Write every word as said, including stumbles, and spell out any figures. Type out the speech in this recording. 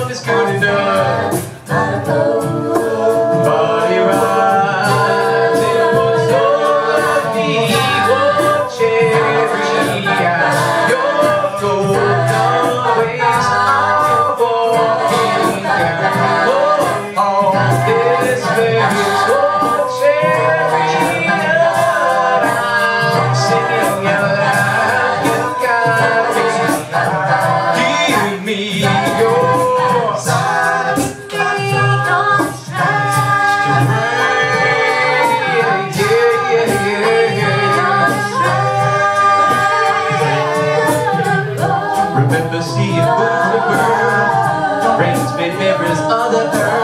love is good enough. Body rides, it was all of me, oh cherry, your golden ways are walking down. Oh, all this very slow cherry, I'm singing out loud, you gotta give me your side. Remember seeing Boom the bird, rains made mirrors on the earth.